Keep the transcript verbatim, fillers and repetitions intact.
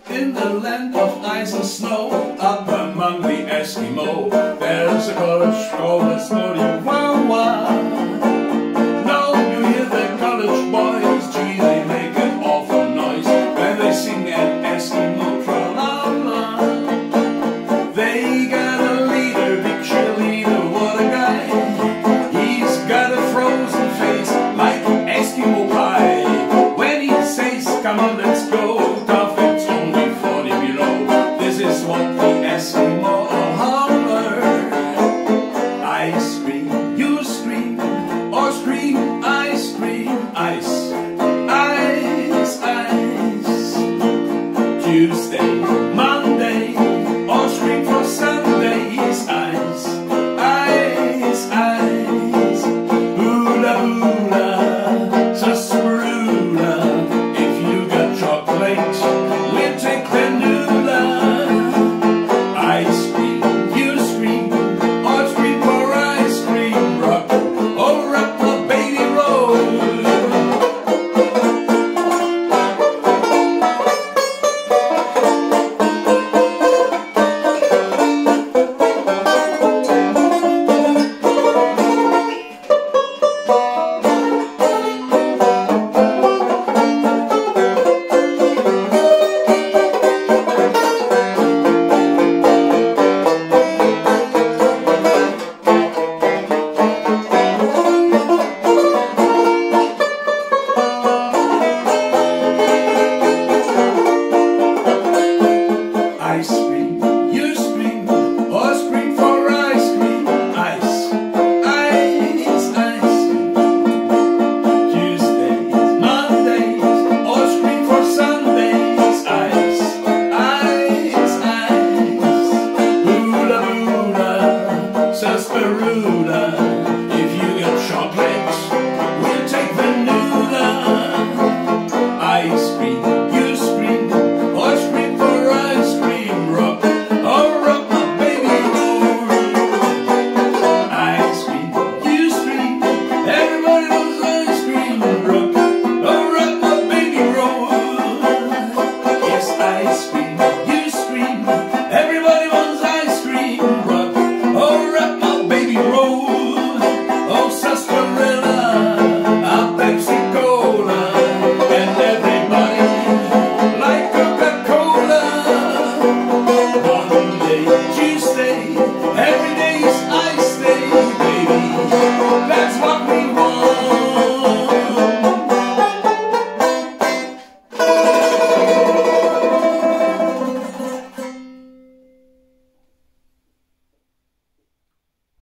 In the land of ice and snow, up among the Eskimo, there's a college called a Snowdy Wow Wow. Now you hear the college boys, gee, they make an awful noise when they sing an Eskimo tra-la-la. They got a leader, big cheerleader, what a guy. He's got a frozen face like Eskimo pie. When he says, come on, let's go, tough, it's only forty below. This is what the Eskimo holler. I scream, you scream, or scream, I scream, ice, ice, ice. Tuesday, Monday, or scream for Sundays, ice, ice, ice. Hula hula, sarsaparilla. If you got chocolate, we'll take vanilla. I scream, you scream, or scream for ice cream. Rock, oh rock the baby roll. I scream, you scream, or scream for ice cream. Ice, ice, ice. Tuesdays, Mondays, or scream for Sundays. Ice, ice, ice. Hula hula, sarsaparilla. If you got chocolate, we'll take vanilla. Ice